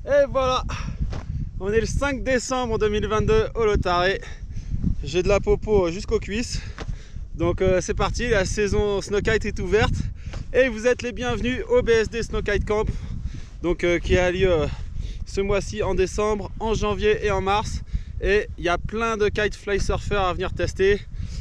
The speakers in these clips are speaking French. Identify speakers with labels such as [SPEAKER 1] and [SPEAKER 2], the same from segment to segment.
[SPEAKER 1] Et voilà, on est le 5 décembre 2022 au Lotaré. J'ai de la popo jusqu'aux cuisses. Donc c'est parti, la saison Snowkite est ouverte. Et vous êtes les bienvenus au BSD Snowkite Camp. Donc qui a lieu ce mois-ci en décembre, en janvier et en mars. Et il y a plein de kite fly surfers à venir tester.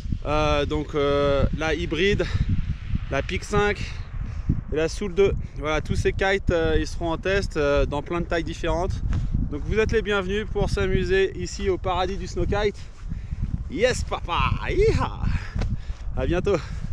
[SPEAKER 1] La hybride, la Pic 5 et la Soul 2. Voilà, tous ces kites ils seront en test dans plein de tailles différentes. Donc vous êtes les bienvenus pour s'amuser ici au paradis du Snowkite. Yes papa, Yeeha. À bientôt.